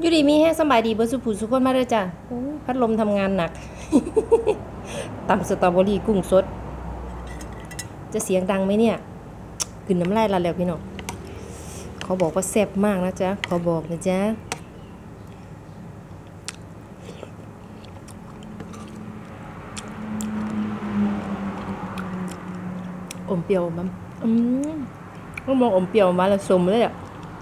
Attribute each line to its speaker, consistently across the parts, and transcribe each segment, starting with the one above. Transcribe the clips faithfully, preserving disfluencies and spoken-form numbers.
Speaker 1: อยู่ดีมีแห้งสบายดีเบอร์สุผุสุขคนมาเลยจ้ะพัดลมทำงานหนักตำสตรอเบอรี่กุ้งสดจะเสียงดังไหมเนี่ยกลืนน้ำลายละแล้วพี่น้องเขาบอกว่าแซ่บมากนะจ๊ะเขาบอกนะจ๊ะอมเปรี้ยวมันอืมก็มองอมเปรี้ยวมาแล้วสมเลยอ่ะ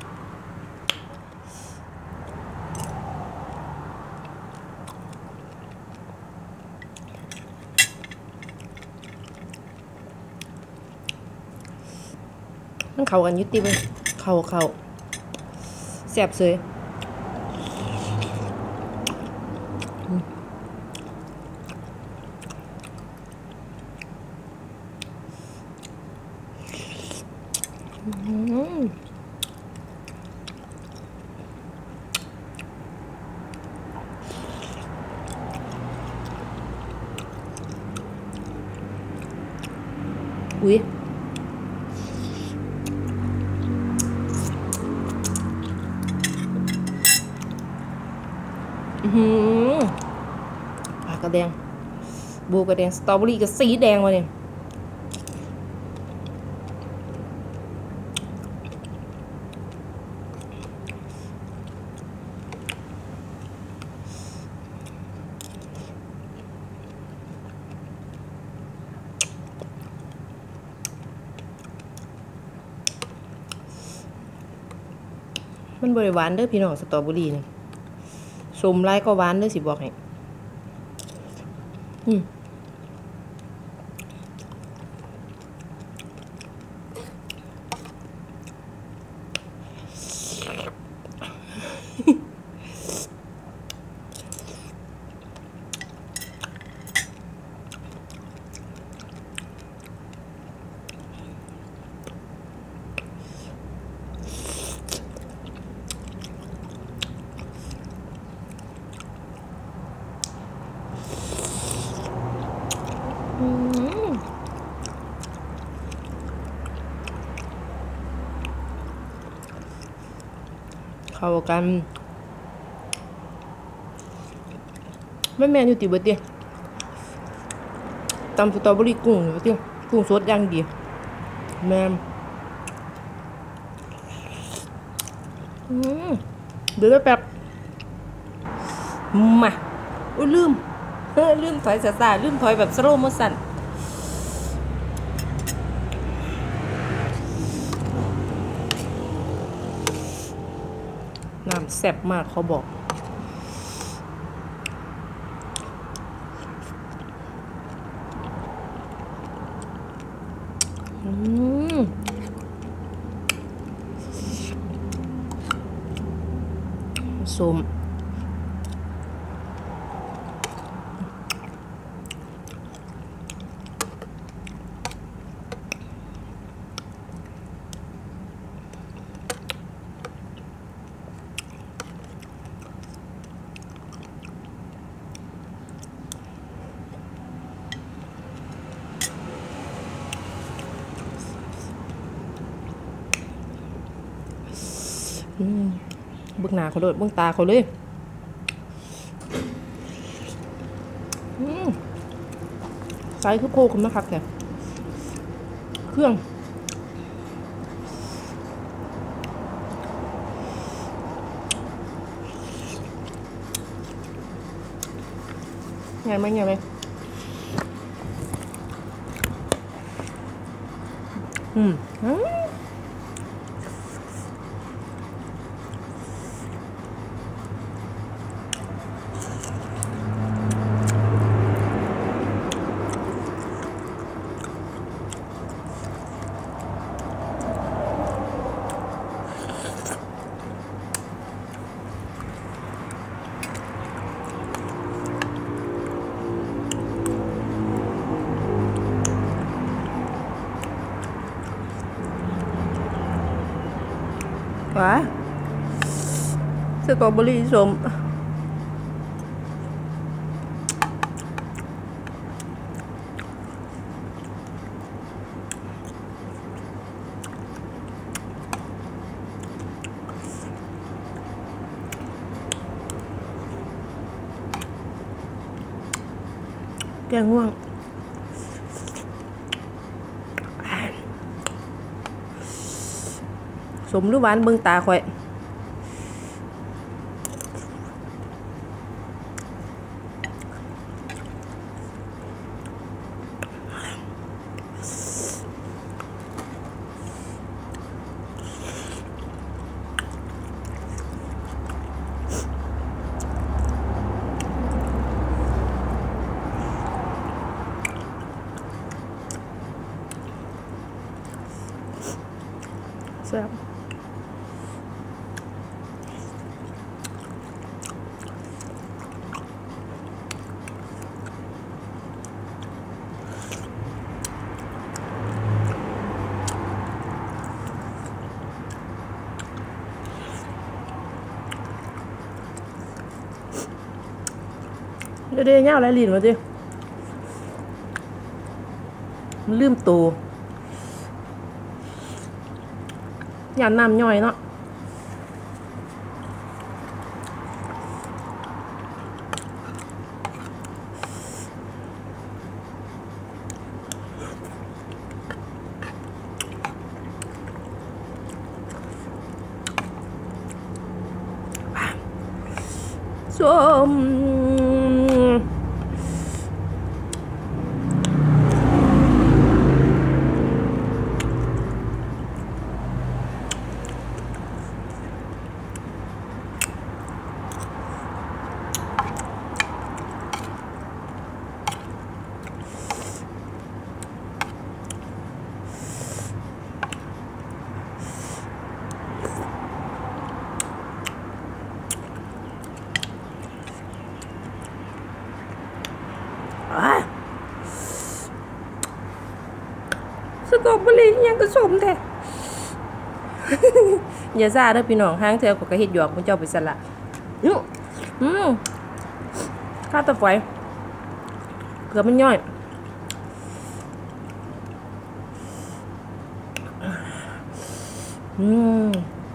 Speaker 1: มันเข้ากันยุติเลยเข้าเข้าแซ่บเลยอุ้ยอืมปากกระแดงบูกระแดงสตรอเบอรี่กับสีแดงวะเนี่ยมันบริหวานเด้อพี่น้องสตรอเบอรี่นี่สมไรก็หวานเด้อสิบอกให้อืมเข้ากันไม่แม่นอยู่ติเบิดเดียตำสตรอเบอรี่กุ้งอยู่ติกุ้งสดย่างดีแม่อืมเดี๋ยวแป๊บมาอุ้ยลืมเฮ้ลืมถอยสาๆลืมถอยแบบสโลว์โมชั่นน้ำแซ่บมากเขาบอกอืมส้มเบื้องหน้าเขาเลยเบื้องตาเขาเลยไซส์คือโพคุณนะครับเนี่ยเครื่องไงไหมไงไหมอืมว้าสตรอเบอรี่ส้มแกง่วงสมหรือหวานเบิ่งตาข่อยแซ่บเดี๋ยวเดี๋ยวเงาอะไรลิ้นมาดิมันลืมโตอย่าน้ำย่อยเนาะส้มสตรอเบอรี่ยังกระสมแท้ อย่าซ่าเด้อพี่น้องห้างเธอก็เฮ็ดหยอกมันเจ้าไปสละอื้ออืมข้าวตะไฟเกือบมันย่อยอืม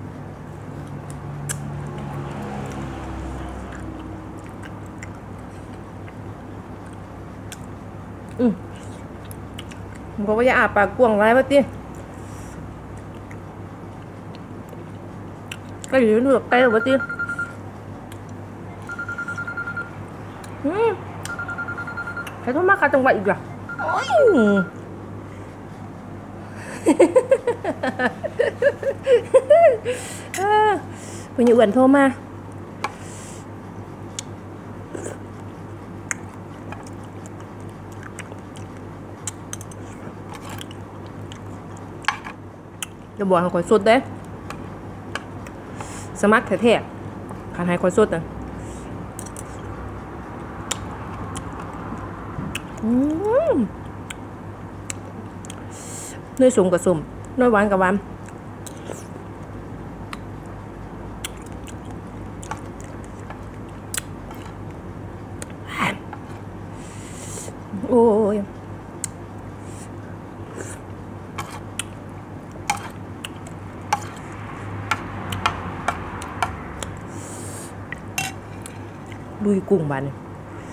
Speaker 1: อืมผมก็ว่าอย่าอาปากกว้างไรวะติก็อยู่นู่นใกล้วะติอืมใครโทรมาค่ะจังหวัดอีกล่ะโอ้ยเพิ่นอยู่อ้วนโทรมาจะบอกให้ข่อยสดเด้สมัครแท้ๆคันให้ข่อยสดน่ะอืมเนยสมกับสมเนยหวานกับหวานโอ้ยลุยกุ้งบานนี่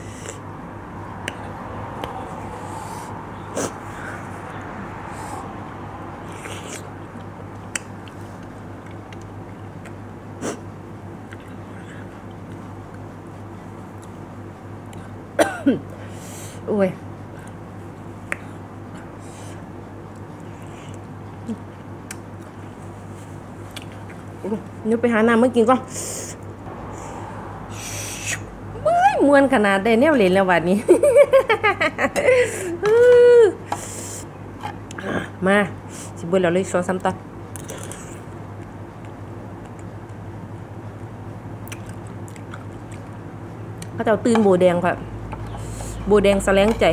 Speaker 1: โอ้ยนี่ไปหาน้ำมากินก่อนเฮ้ยมวนขนาดได้แนวเล่นแล้ววันนี้ มาสิเบิ่งแล้วเลยสองสามตอนเขาจะตื่นโบแดงค่ะโบแดงแสลงใจ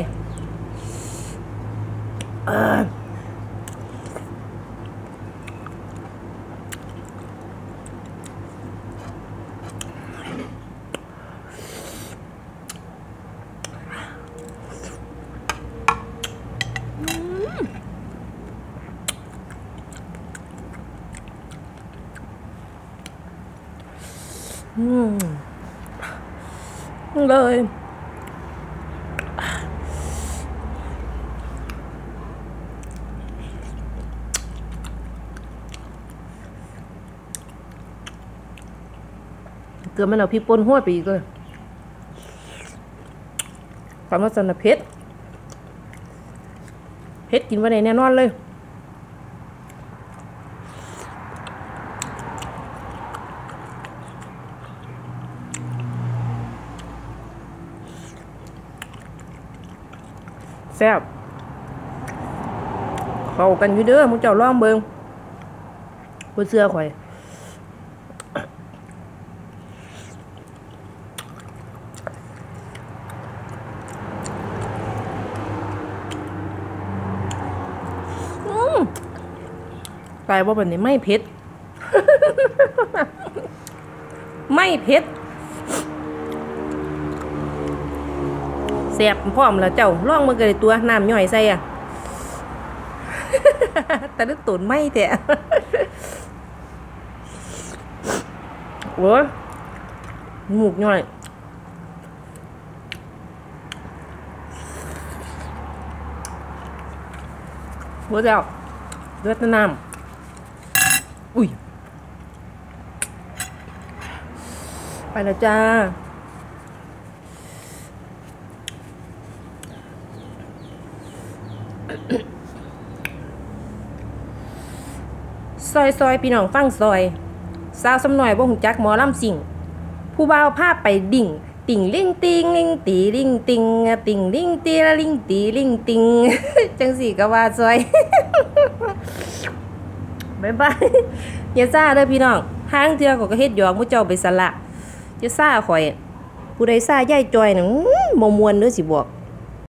Speaker 1: อืมเลยเกิดมันเอาพี่ป่นหัวไปอีกเลยความว่าสนเผ็ดเผ็ดกินวันไหนแน่นอนเลยแซ่บเข้ากันอยู่เด้อมึงเจ้าลองเบิ่งบ่เชื่อข่อยกลายว่าแบบนี้ไม่เผ็ด ไม่เผ็ดแซ่บพร้อมแล้วเจ้าลองมาเกยตัวน้ำย่อยใส่อ่ะ แต่นึกตุ่นไม่แท้ โอ้ยหมูกย่อยหัวเจ้าเลือดน้ำอุ้ยไปแล้วจ้าซอยซอยพี่น้องฟังซอยสาวสำหน่อยบ่หูจักหมอลำสิ่งผู้บ่าวพาไปดิ่งติ่งลิงติงลิงตีลิงติงติ่งลิงตีละลิงตีลิงติง จังสี่ก็ว่าซอย บ๊ายบายอย่าซ่าเด้อพี่น้องห้างเทื่อก็เฮ็ดหยอกมุเจ้าไปสละอย่าซ่าข่อยผู้ใดซ่าย่ายจอยน่ะบ่ม่วนเด้อสิบอก